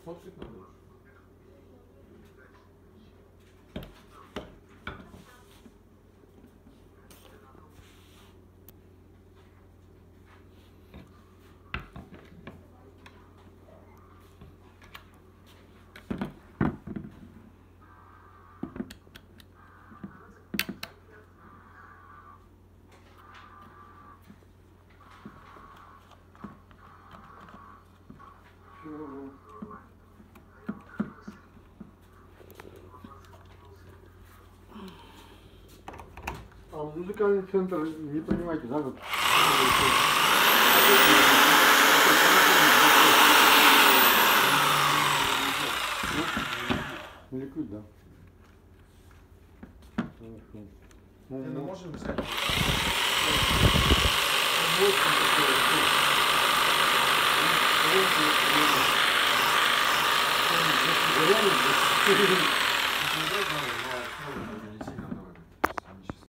Смотреть надо. А музыкальный центр, не понимаете, да? Вот. Ликвид, да. Хорошо. Ну, можем взять. Вот,